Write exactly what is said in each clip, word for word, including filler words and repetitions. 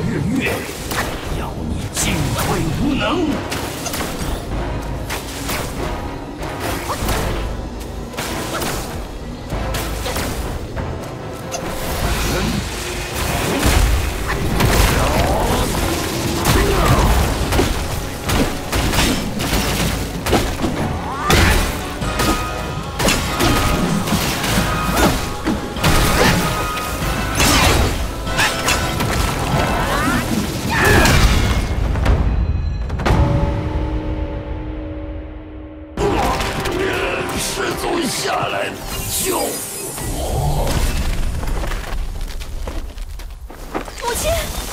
日月，要你进退无能。 下来救我！ 母亲，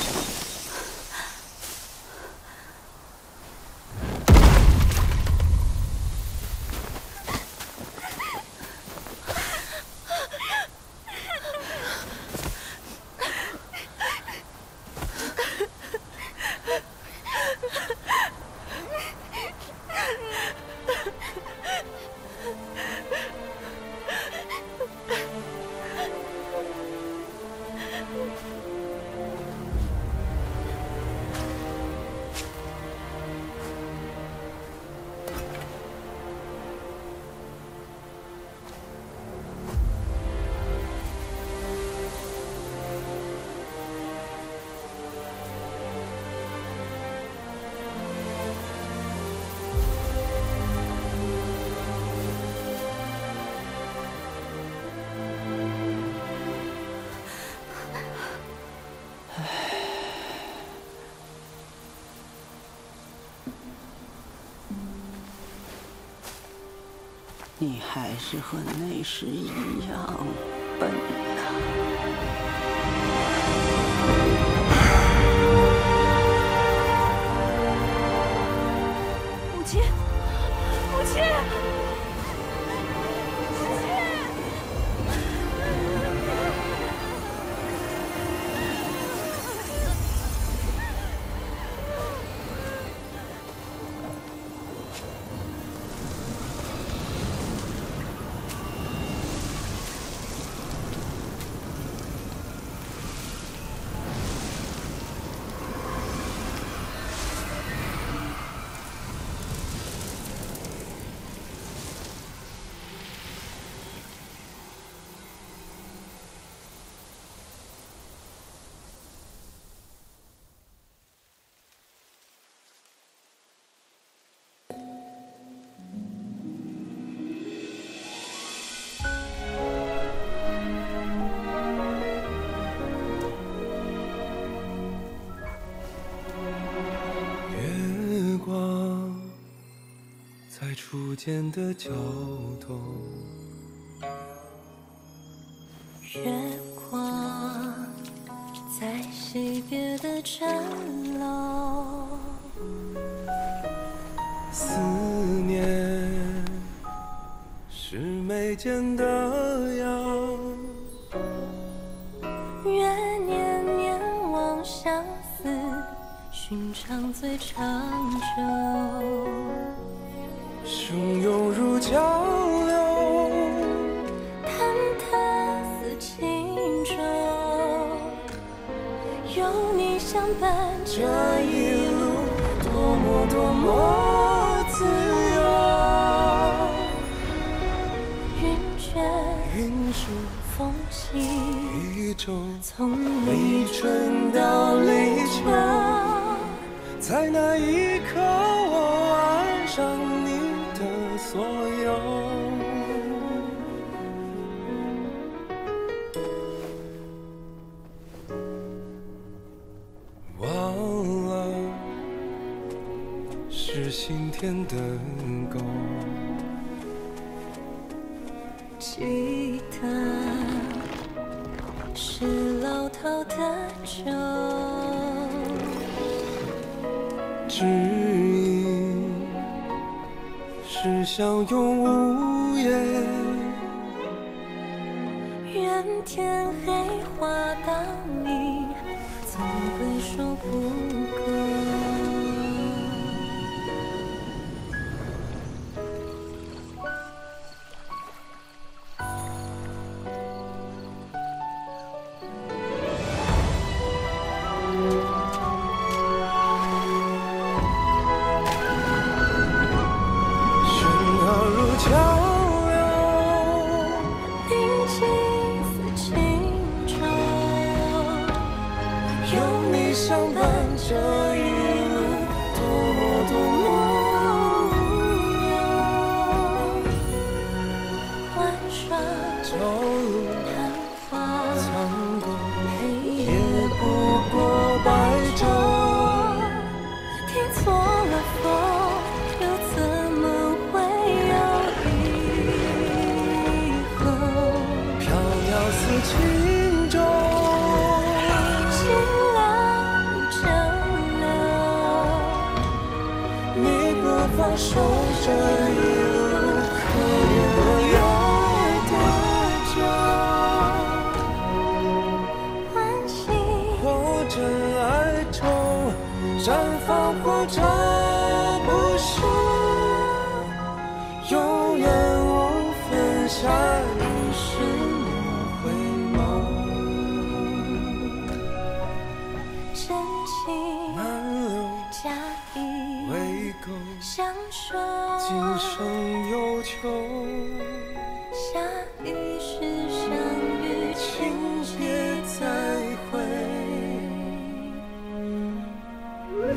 你还是和那时一样笨呐！ 母亲，母亲，母亲！ 初见的桥头， 月光在惜别的城楼， 思念是眉间的药， 愿年年望相思，寻常最长久。 汹涌如潮流， 忐忑似轻舟，有你相伴，这一路多么多么自由。云卷云舒风起， 一周， 从立春到立秋，在那一刻我爱上你的所有。忘了是心田的沟， 记得是老套的酒， 知音是相拥无言， 愿天黑花当你总会说不够。 有你相伴这一路，多么多么玩耍朝露昙花， 苍狗， 黑也夜不过白昼。 听错了风，又怎么会有以后？ 飘摇似轻舟， 清凉蒸馏， 你不放手这一路，可怜了要多久？ 欢喜或真爱中绽放，或这不是永远无分下一世莫回眸。 真情满流假意为狗， 相守， 今生有求。 下一世相遇，请别别再会。我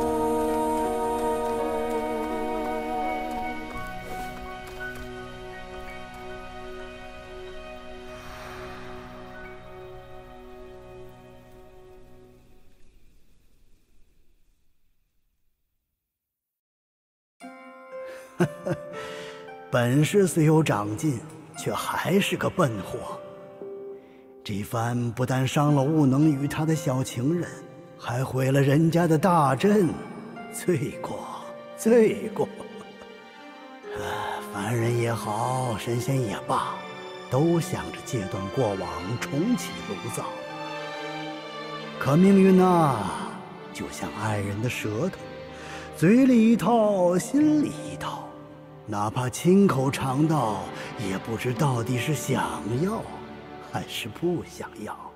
本事虽有长进，却还是个笨货。这番不但伤了悟能与他的小情人，还毁了人家的大阵，罪过，罪过！啊，凡人也好，神仙也罢，都想着戒断过往，重启炉灶。可命运啊，就像爱人的舌头，嘴里一套，心里一套。哪怕亲口尝到，也不知到底是想要还是不想要。